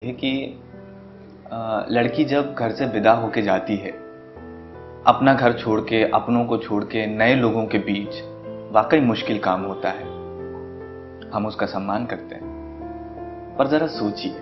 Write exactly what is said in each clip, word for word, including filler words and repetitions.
है कि अ, लड़की जब घर से विदा होके जाती है, अपना घर छोड़ के, अपनों को छोड़ के नए लोगों के बीच, वाकई मुश्किल काम होता है। हम उसका सम्मान करते हैं, पर जरा सोचिए,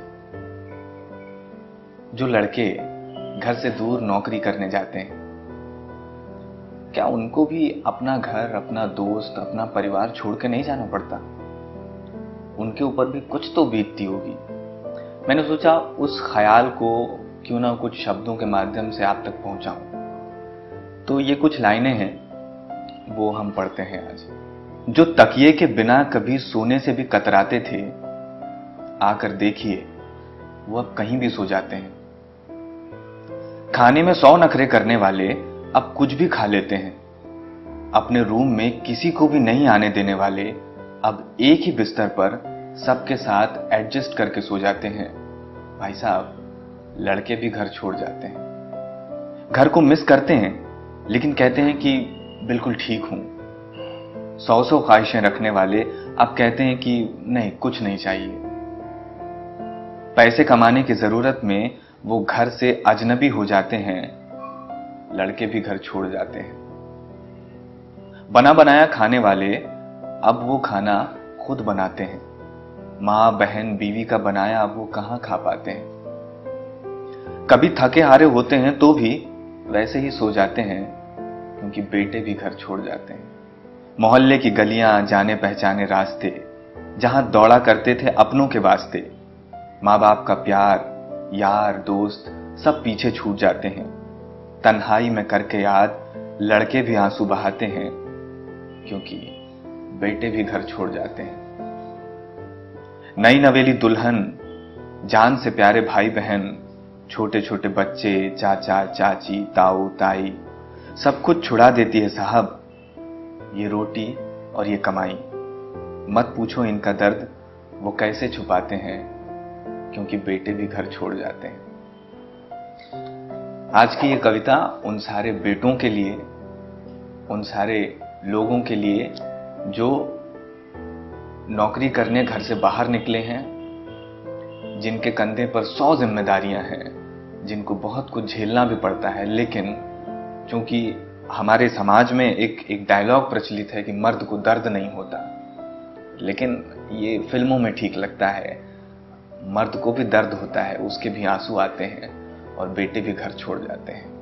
जो लड़के घर से दूर नौकरी करने जाते हैं, क्या उनको भी अपना घर, अपना दोस्त, अपना परिवार छोड़ के नहीं जाना पड़ता? उनके ऊपर भी कुछ तो बीतती होगी। मैंने सोचा उस ख्याल को क्यों ना कुछ शब्दों के माध्यम से आप तक पहुंचाऊं। तो ये कुछ लाइनें हैं, वो हम पढ़ते हैं आज। जो तकिए के बिना कभी सोने से भी कतराते थे, आकर देखिए वो अब कहीं भी सो जाते हैं। खाने में सौ नखरे करने वाले अब कुछ भी खा लेते हैं। अपने रूम में किसी को भी नहीं आने देने वाले अब एक ही बिस्तर पर सबके साथ एडजस्ट करके सो जाते हैं। भाई साहब, लड़के भी घर छोड़ जाते हैं। घर को मिस करते हैं, लेकिन कहते हैं कि बिल्कुल ठीक हूं। सौ सौ ख्वाहिशें रखने वाले अब कहते हैं कि नहीं, कुछ नहीं चाहिए। पैसे कमाने की जरूरत में वो घर से अजनबी हो जाते हैं। लड़के भी घर छोड़ जाते हैं। बना बनाया खाने वाले अब वो खाना खुद बनाते हैं। मां, बहन, बीवी का बनाया अब वो कहां खा पाते हैं। कभी थके हारे होते हैं तो भी वैसे ही सो जाते हैं, क्योंकि बेटे भी घर छोड़ जाते हैं। मोहल्ले की गलियां, जाने पहचाने रास्ते, जहां दौड़ा करते थे अपनों के वास्ते, माँ बाप का प्यार, यार, दोस्त सब पीछे छूट जाते हैं। तन्हाई में करके याद लड़के भी आंसू बहाते हैं, क्योंकि बेटे भी घर छोड़ जाते हैं। नई नवेली दुल्हन, जान से प्यारे भाई बहन, छोटे छोटे बच्चे, चाचा चाची, ताऊ ताई, सब कुछ छुड़ा देती है साहब ये रोटी और ये कमाई। मत पूछो इनका दर्द वो कैसे छुपाते हैं, क्योंकि बेटे भी घर छोड़ जाते हैं। आज की ये कविता उन सारे बेटों के लिए, उन सारे लोगों के लिए जो नौकरी करने घर से बाहर निकले हैं, जिनके कंधे पर सौ जिम्मेदारियां हैं, जिनको बहुत कुछ झेलना भी पड़ता है। लेकिन चूंकि हमारे समाज में एक एक डायलॉग प्रचलित है कि मर्द को दर्द नहीं होता, लेकिन ये फिल्मों में ठीक लगता है। मर्द को भी दर्द होता है, उसके भी आंसू आते हैं और बेटे भी घर छोड़ जाते हैं।